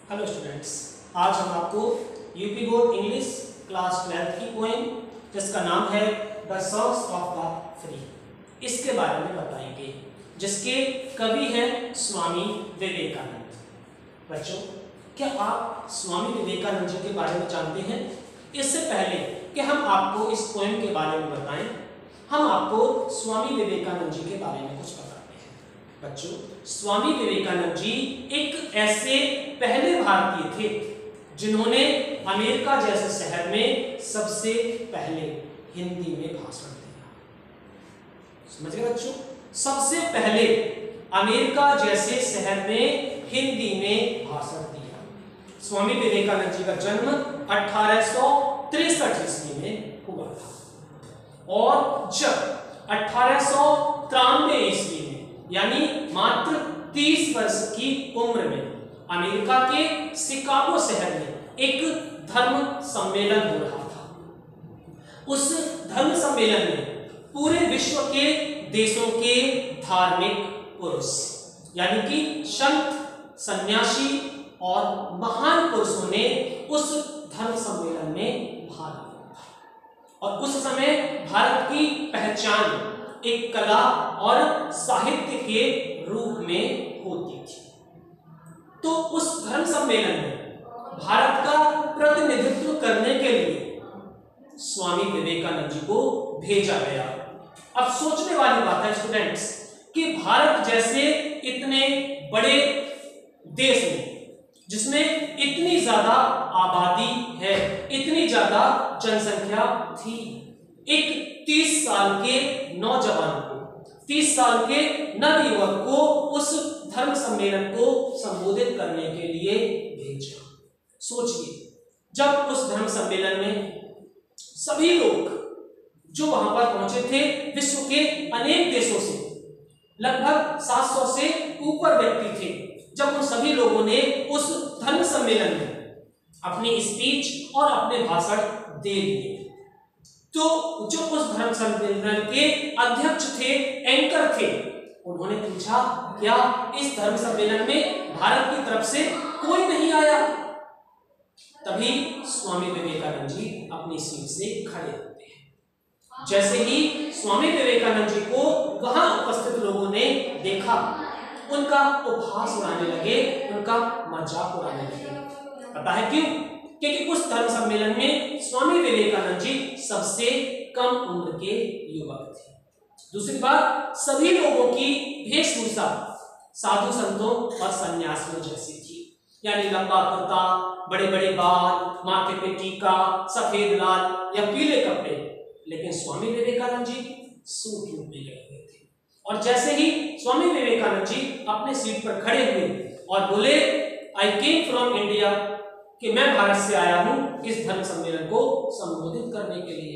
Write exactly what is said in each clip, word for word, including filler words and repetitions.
Hello students, आज हम आपको UP board English class twelfth की पोएम जिसका नाम है the songs of the free, इसके बारे में बताएंगे, जिसके कवि हैं स्वामी विवेकानंद। बच्चों, क्या आप स्वामी विवेकानंद जी के बारे में जानते हैं? इससे पहले कि हम आपको इस पोएम के बारे में बताएं, हम आपको स्वामी विवेकानंद जी के बारे में कुछ बताते हैं। बच्चों, स्वामी विवेकानंद जी एक ऐसे पहले भारतीय थे जिन्होंने अमेरिका जैसे शहर में सबसे पहले हिंदी में भाषण दिया। समझ गए बच्चों? सबसे पहले अमेरिका जैसे शहर में हिंदी में भाषण दिया। स्वामी विवेकानंद जी का जन्म अठारह सौ तिरसठ ईस्वी में हुआ था और जब अठारह सौ तिरानवे ईस्वी में यानी मात्र तीस वर्ष की उम्र में अमेरिका के शिकागो शहर में एक धर्म सम्मेलन हो रहा था। उस धर्म सम्मेलन में पूरे विश्व के देशों के धार्मिक पुरुष यानी कि संत, सन्यासी और महान पुरुषों ने उस धर्म सम्मेलन में भाग लिया था। और उस समय भारत की पहचान एक कला और साहित्य के रूप में होती थी। तो उस धर्म सम्मेलन में भारत का प्रतिनिधित्व करने के लिए स्वामी विवेकानंद जी को भेजा गया। अब सोचने वाली बात है स्टूडेंट्स कि भारत जैसे इतने बड़े देश में, जिसमें इतनी ज्यादा आबादी है, इतनी ज्यादा जनसंख्या थी, एक तीस साल के नौजवान को, तीस साल के नवयुवक को उस धर्म सम्मेलन को संबोधित करने के लिए भेजा। सोचिए, जब उस धर्म सम्मेलन में सभी लोग जो वहां पर पहुंचे थे विश्व के अनेक देशों से, लगभग सात सौ से ऊपर व्यक्ति थे, जब उन सभी लोगों ने उस धर्म सम्मेलन में अपनी स्पीच और अपने भाषण दे दिए, तो जो उस धर्म सम्मेलन के अध्यक्ष थे, एंकर थे, उन्होंने पूछा, क्या इस धर्म सम्मेलन में भारत की तरफ से कोई नहीं आया? तभी स्वामी विवेकानंद जी अपनी सीट से खड़े होते हैं। जैसे ही स्वामी विवेकानंद जी को वहां उपस्थित लोगों ने देखा, उनका उपहास उड़ाने लगे, उनका मजाक उड़ाने लगे। पता है क्यों? क्योंकि उस धर्म सम्मेलन में स्वामी विवेकानंद जी सबसे कम उम्र के युवक थे। दूसरी बात, सभी लोगों की वेशभूषा साधु संतों और सन्यासियों जैसी थी, यानी लंबा कुर्ता, बड़े बड़े बाल, माथे पे टीका, सफेद लाल या पीले कपड़े। लेकिन स्वामी विवेकानंद जी सूट में गए हुए थे। और जैसे ही स्वामी विवेकानंद जी अपने सीट पर खड़े हुए और बोले, आई केम फ्रॉम इंडिया, कि मैं भारत से आया हूं इस धर्म सम्मेलन को संबोधित करने के लिए,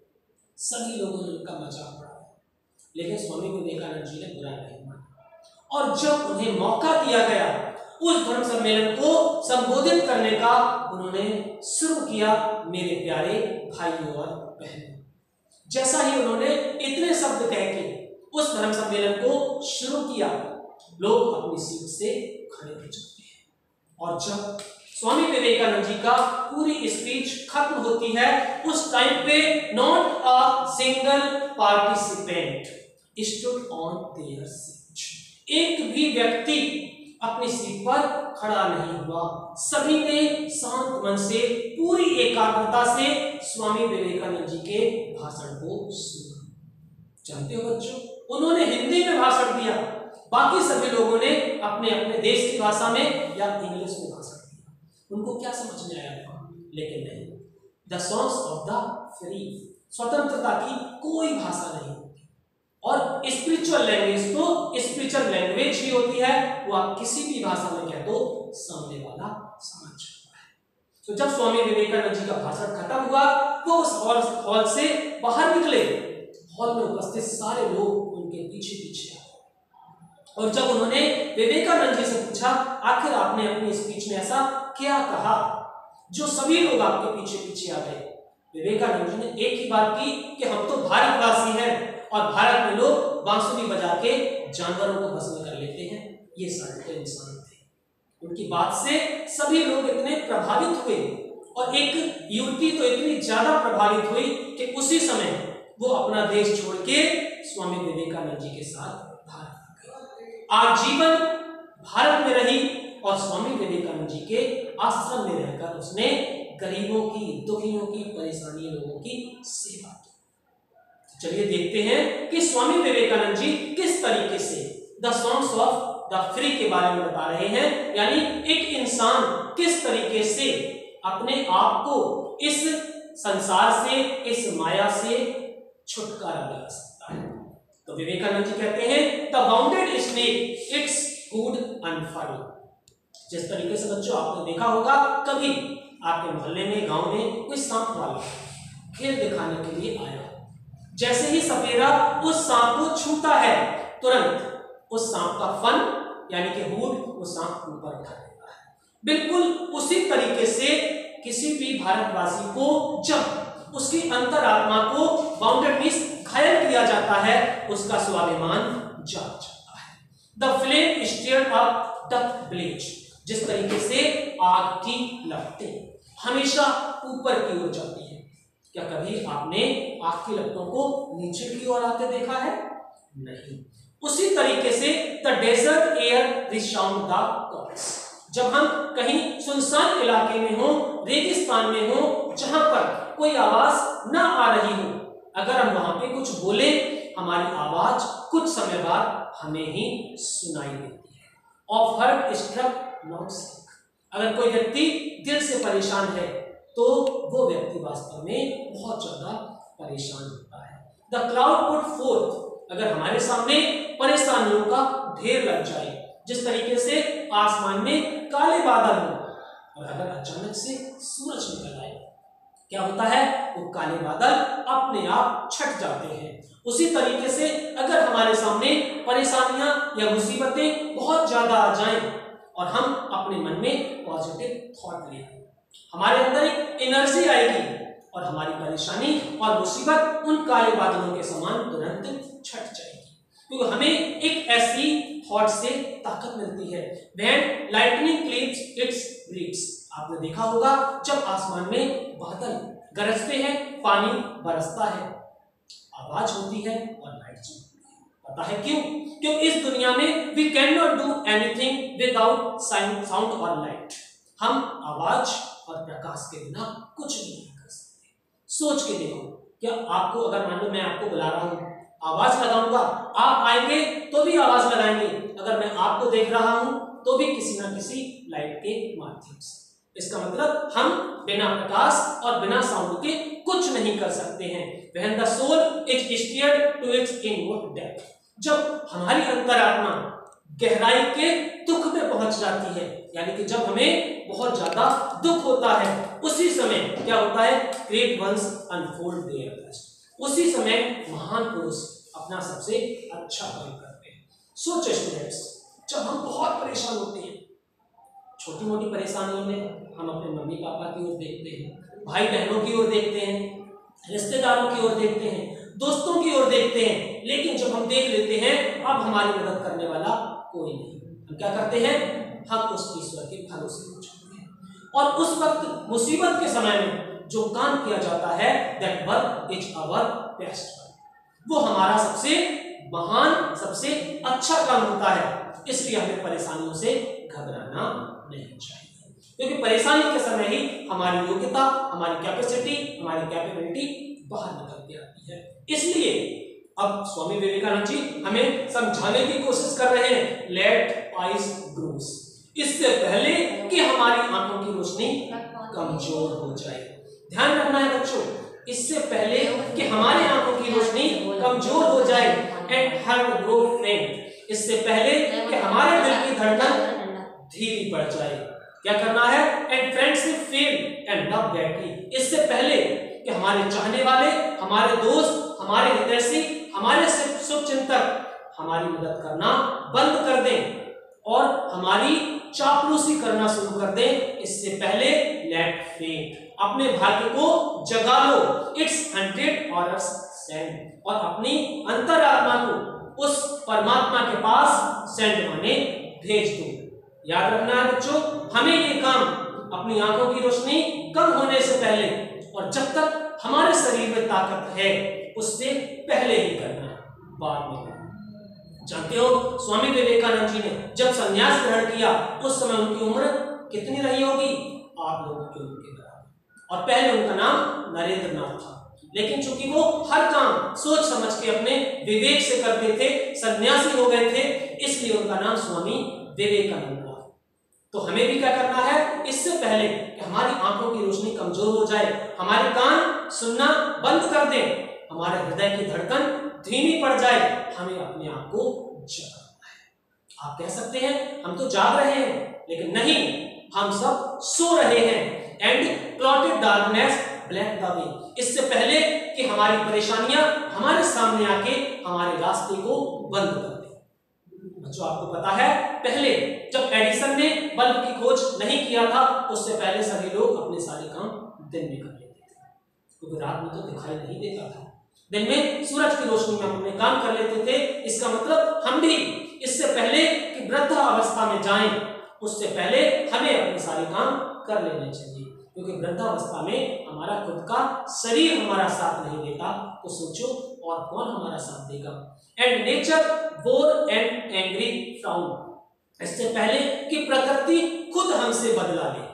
सभी लोगों ने उनका मजाक उड़ाया, लेकिन स्वामी विवेकानंद जी ने बुरा नहीं माना। और जब उन्हें मौका दिया गया उस धर्म सम्मेलन को संबोधित करने का, उन्होंने शुरू किया, मेरे प्यारे भाइयों और बहनों। जैसा ही उन्होंने इतने शब्द कह के उस धर्म सम्मेलन को शुरू किया, लोग अपनी सीट से खड़े हो जाते हैं। और जब स्वामी विवेकानंद जी का पूरी स्पीच खत्म होती है, उस टाइम पे not a single participant stood on their seat, एक भी व्यक्ति अपनी सीट पर खड़ा नहीं हुआ। सभी ने शांत मन से, पूरी एकाग्रता से स्वामी विवेकानंद जी के भाषण को सुना। जानते हो बच्चों, उन्होंने हिंदी में भाषण दिया, बाकी सभी लोगों ने अपने अपने देश की भाषा में या इंग्लिश में भाषण। उनको क्या समझ में आया था? लेकिन नहीं, the songs of the free, स्वतंत्रता की कोई भाषा नहीं होती। और स्पिरिचुअल लैंग्वेज तो स्पिरिचुअल लैंग्वेज ही होती है, वो आप किसी भी भाषा में कह दो, सामने वाला समझ जाता है। तो जब स्वामी विवेकानंद जी का भाषण खत्म हुआ, तो उस हॉल से बाहर निकले, हॉल में उपस्थित सारे लोग उनके पीछे पीछे आए। और जब उन्होंने विवेकानंद जी से पूछा, आखिर आपने अपनी स्पीच में ऐसा क्या कहा जो सभी लोग आपके पीछे पीछे आ गए? विवेकानंद जी ने एक ही बात की कि हम तो भारतवासी हैं और भारत में लोग बांसुरी बजा के जानवरों को भस्म कर लेते हैं, ये सारे इंसान थे। उनकी बात से सभी लोग इतने प्रभावित हुए और एक युवती तो इतनी ज्यादा प्रभावित हुई कि उसी समय वो अपना देश छोड़ के स्वामी विवेकानंद जी के साथ भारत आ गई। आजीवन भारत में रही और स्वामी विवेकानंद जी के आश्रम में रहकर उसने गरीबों की, दुखियों की, परेशानी लोगों की सेवा की। चलिए देखते हैं कि स्वामी विवेकानंद जी किस तरीके से the songs of the free के बारे में बता रहे हैं, यानी एक इंसान किस तरीके से अपने आप को इस संसार से, इस माया से छुटकारा दिला सकता है। तो विवेकानंद जी कहते हैं the bounded snake its food unfurled. जिस तरीके से बच्चों आपने देखा होगा, कभी आपके मोहल्ले में, गांव में कोई सांप वाला खेल दिखाने के लिए आया, जैसे ही सपेरा उस सांप को छूता है तुरंत उस सांप का फन यानी कि हुड वो सांप ऊपर उठा देता है। बिल्कुल उसी तरीके से किसी भी भारतवासी को जब उसकी अंतरात्मा को बाउंडेड मींस घायल किया जाता है, उसका स्वाभिमान जाग जाता है। The flame stirred up the blaze. जिस तरीके से आग की लपटें हमेशा ऊपर की ओर जाती है। क्या कभी आपने आग की लपटों को नीचे की ओर आते देखा है? नहीं। उसी तरीके से the desert air resound the calls. जब हम कहीं सुनसान इलाके में हो, रेगिस्तान में हो, जहां पर कोई आवाज ना आ रही हो, अगर हम वहां पे कुछ बोले, हमारी आवाज कुछ समय बाद हमें ही सुनाई देती है। Of heart struck not sick. अगर कोई व्यक्ति दिल से परेशान है तो वो व्यक्ति वास्तव में बहुत ज्यादा परेशान होता है। The cloud put forth. अगर हमारे सामने परेशानियों का ढेर लग जाए, जिस तरीके से आसमान में काले बादल हो और अगर अचानक से सूरज निकल आए, क्या होता है? वो काले बादल अपने आप छट जाते हैं। उसी तरीके से अगर हमारे सामने परेशानियां या मुसीबतें बहुत ज्यादा आ जाएं और हम अपने मन में पॉजिटिव थॉट ले आए, हमारे अंदर एक एनर्जी आएगी और हमारी परेशानी और मुसीबत उन काले बादलों के समान तुरंत छट जाएगी, क्योंकि हमें एक ऐसी थॉट से ताकत मिलती है। When lightning cleaves its breeze। आपने देखा होगा जब आसमान में बादल गरजते हैं, पानी बरसता है, आवाज होती है और लाइट जलती है। पता है क्यों? क्योंकि इस दुनिया में we cannot do anything without sound और light। हम आवाज और प्रकाश के बिना कुछ भी नहीं कर सकते। सोच के देखो, क्या आपको अगर मान लो मैं आपको बुला रहा हूं, आवाज लगाऊंगा, आप आएंगे तो भी आवाज लगाएंगे। अगर मैं आपको देख रहा हूं तो भी किसी ना किसी लाइट के माध्यम से। इसका मतलब हम बिना प्रकाश और बिना साउंड के कुछ नहीं कर सकते हैं। When the soul is stirred to its inward depth। जब हमारी अंतरात्मा गहराई के दुख में पहुंच जाती है, यानी कि जब हमें बहुत ज्यादा दुख होता है, उसी समय क्या होता है? Great ones unfold their best. उसी समय महान पुरुष अपना सबसे अच्छा काम करते हैं। सोचो स्टूडेंट्स, जब हम बहुत परेशान होते हैं, छोटी मोटी परेशानियों में हम अपने मम्मी पापा की ओर देखते हैं, भाई बहनों की ओर देखते हैं, रिश्तेदारों की ओर देखते हैं, दोस्तों की ओर देखते हैं, लेकिन जब हम देख लेते हैं अब हमारी मदद करने वाला कोई नहीं, हम क्या करते हैं? हम उस ईश्वर के भरोसे हो जाते हैं। और उस वक्त मुसीबत के समय में जो काम किया जाता है, that work is our best work, वो हमारा सबसे महान, सबसे अच्छा काम होता है। इसलिए हमें परेशानियों से घबराना नहीं चाहिए, क्योंकि परेशानी के समय ही हमारी योग्यता, हमारी कैपेसिटी, हमारी कैपेबिलिटी बाहर निकल के आती है। इसलिए अब स्वामी विवेकानंद जी हमें समझाने की कोशिश कर रहे हैं, लेट आइज ग्रोस। इससे पहले कि हमारी आंखों की रोशनी कमजोर हो जाए। ध्यान रखना है बच्चों, इससे पहले कि हमारे आंखों की रोशनी कमजोर हो जाए, एंड हार्ट ग्रो फेंट। इससे पहले कि हमारे दिल की धड़कन धीमी पड़ जाए, क्या करना है? And friendship fail and love betray. इससे पहले कि हमारे चाहने वाले, हमारे दोस्त, हमारे हितैषी, हमारे शुभचिंतक हमारी मदद करना बंद कर दें और हमारी चापलूसी करना शुरू कर दें, इससे पहले लेट फेट, अपने भाग्य को जगा लो। इट्स हंड्रेड ऑर्डर्स सेंड, और अपनी अंतरात्मा को उस परमात्मा के पास सेंड माने भेज दो। याद रखना है बच्चों, हमें ये काम अपनी आंखों की रोशनी कम होने से पहले और जब तक हमारे शरीर में ताकत है उससे पहले ही करना है, बाद में करना। जानते हो स्वामी विवेकानंद जी ने जब संन्यास ग्रहण किया उस समय उनकी उम्र कितनी रही होगी? आप लोगों की उम्र के बराबर, और पहले उनका नाम नरेंद्र नाथ था। लेकिन चूंकि वो हर काम सोच समझ के अपने विवेक से करते थे, सन्यासी हो गए थे, इसलिए उनका नाम स्वामी विवेकानंद था। तो हमें भी क्या करना है, इससे पहले कि हमारी आंखों की रोशनी कमजोर हो जाए, हमारे कान सुनना बंद कर दें, हमारे हृदय की धड़कन धीमी पड़ जाए, हमें अपने आप को जगाना है। आप कह सकते हैं हम तो जाग रहे हैं, लेकिन नहीं, हम सब सो रहे हैं। And clotted darkness block the way, इससे पहले कि हमारी परेशानियां हमारे सामने आके हमारे रास्ते को बंद कर दे। बच्चों आपको पता है पहले जब एडिसन ने बल्ब की खोज नहीं किया था, उससे पहले सभी लोग अपने सारे काम दिन में कर लेते थे, क्योंकि रात में तो दिखाई नहीं देता था। दिन में सूरज की रोशनी में अपने काम कर लेते थे। इसका मतलब हम भी इससे पहले कि वृद्ध अवस्था में जाएं, उससे पहले हमें अपने सारे काम कर लेने चाहिए, क्योंकि वृद्धावस्था में हमारा खुद का शरीर हमारा साथ नहीं देता, तो सोचो और कौन हमारा साथ देगा। And nature wore an angry frown, इससे पहले कि प्रकृति खुद हमसे बदला ले।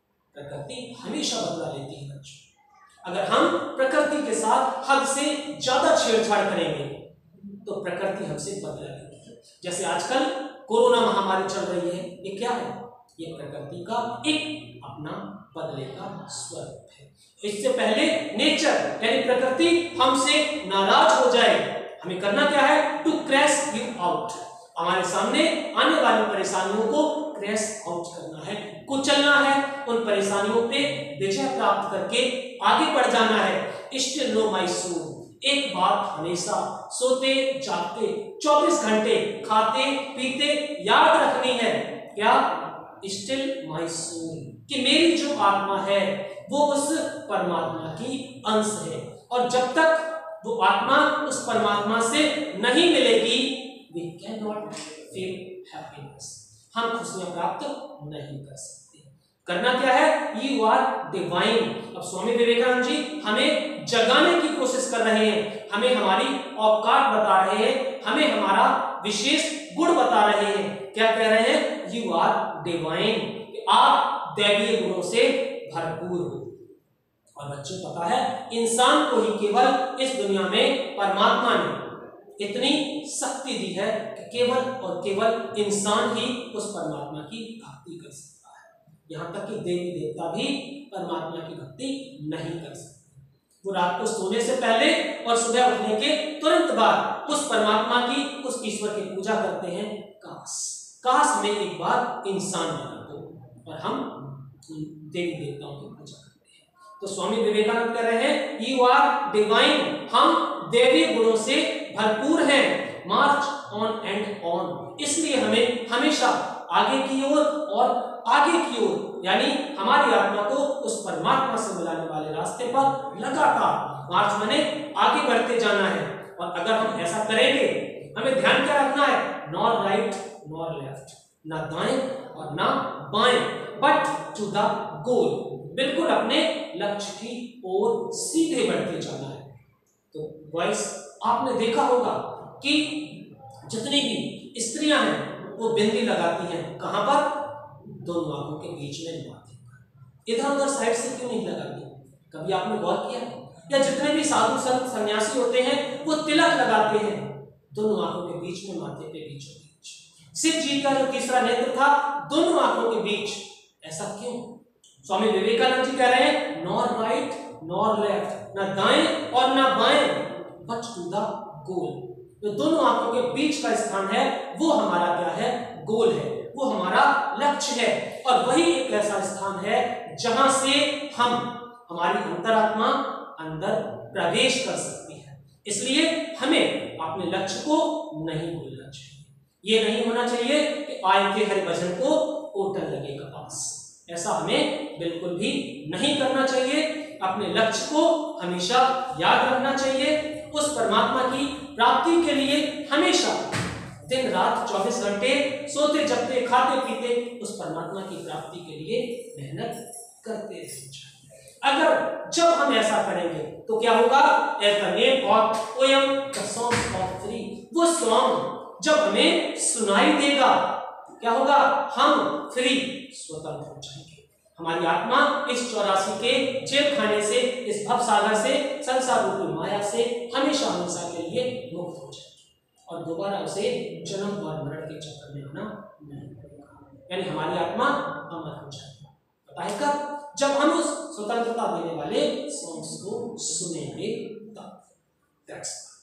प्रकृति हमेशा बदला लेती है बच्चों। अगर हम प्रकृति के साथ हद से ज्यादा छेड़छाड़ करेंगे तो प्रकृति हमसे बदला लेगी। जैसे आजकल कोरोना महामारी चल रही है, ये क्या है? ये प्रकृति का एक अपना बदले का स्वरूप है। इससे पहले नेचर यानी प्रकृति हमसे नाराज हो जाए, हमें करना क्या है? टू क्रैश यू आउट, हमारे सामने आने वाली परेशानियों को क्रैश आउट करना है, कुचलना है, उन परेशानियों पे विजय प्राप्त करके आगे बढ़ जाना है। स्टिल नो माय सोल, एक बात हमेशा सोते जागते चौबीस घंटे खाते पीते याद रखनी है, क्या? स्टिल माय सोल, कि मेरी जो आत्मा है वो उस परमात्मा की अंश है, और जब तक वो आत्मा उस परमात्मा से नहीं मिलेगी we cannot feel happiness, हम खुशियां प्राप्त नहीं कर सकते। करना क्या है? You are divine. अब स्वामी विवेकानंद जी हमें जगाने की कोशिश कर रहे हैं, हमें हमारी औकात बता रहे हैं, हमें हमारा विशेष गुण बता रहे हैं। क्या कह रहे हैं? यू आर डिवाइन, आप दैवीय गुणों से भरपूर हो। और बच्चों पता है इंसान को ही केवल इस दुनिया में परमात्मा ने इतनी शक्ति दी है कि केवल और केवल इंसान ही उस परमात्मा की भक्ति कर सकता है। यहाँ तक कि देवी देवता भी परमात्मा की भक्ति नहीं कर सकते। वो रात को सोने से पहले और सुबह उठने के तुरंत बाद उस परमात्मा की, उस ईश्वर की पूजा करते हैं। काश काश हमें एक बार इंसान बना दो और हम देवी देवताओं की पूजा करते हैं। तो स्वामी विवेकानंद कह रहे हैं यू आर डिवाइन, हम देवी गुणों से भरपूर हैं। मार्च ऑन एंड ऑन, इसलिए हमें हमेशा आगे की ओर और आगे की ओर, यानी हमारी आत्मा को उस परमात्मा से मिलाने वाले रास्ते पर लगातार मार्च माने आगे बढ़ते जाना है। और अगर हम ऐसा करेंगे, हमें ध्यान क्या रखना है? नॉर राइट नॉर लेफ्ट, ना दाएं और ना बाएं, बट टू द गोल, बिल्कुल अपने लक्ष्य की ओर सीधे बढ़ते जाना है। तो बॉयस आपने देखा होगा कि जितनी भी स्त्रियां हैं वो बिंदी लगाती हैं, कहां पर? दोनों आंखों के बीच में, माथे पर। इधर उधर साइड से क्यों नहीं लगाती? कभी आपने गौर किया? या जितने भी साधु संत सन्यासी होते हैं वो तिलक लगाते हैं दोनों आंखों के बीच में, माथे पे बीचों बीच। शिव जी का जो तीसरा नेत्र था दोनों आंखों के बीच, ऐसा क्यों? स्वामी विवेकानंद जी कह रहे हैं नॉर राइट नॉर लेफ्ट, ना दाएं और ना बाएं, बट टू द गोल। जो दोनों आंखों के बीच का स्थान है वो हमारा क्या है? गोल है, वो हमारा लक्ष्य है। और वही एक ऐसा स्थान है जहां से हम हमारी अंतरात्मा अंदर प्रवेश कर सकती है। इसलिए हमें अपने लक्ष्य को नहीं भूलना चाहिए। ये नहीं होना चाहिए कि आय के हर भजन को होटल लगे कपास, ऐसा हमें बिल्कुल भी नहीं करना चाहिए। अपने लक्ष्य को हमेशा याद रखना चाहिए। उस परमात्मा की प्राप्ति के लिए हमेशा दिन रात चौबीस घंटे सोते जगते खाते पीते उस परमात्मा की प्राप्ति के लिए मेहनत करते रहना चाहिए। अगर जब हम ऐसा करेंगे तो क्या होगा? As the name of poem the songs of free, वो सॉन्ग जब हमें सुनाई देगा क्या होगा? हम फ्री स्वतंत्र हो जाएंगे। हमारी आत्मा इस चौरासी के जेल खाने से, इस भव सागर से, संसार रूपी माया से हमेशा हमेशा के लिए मुक्त हो जाएगी और दोबारा उसे जन्म और मरण के चक्कर में आना नहीं पड़ेगा। यानी हमारी आत्मा अमर हो जाएगी। पता है कब? जब हम उस स्वतंत्रता देने वाले सॉन्ग्स को सुनेंगे तब।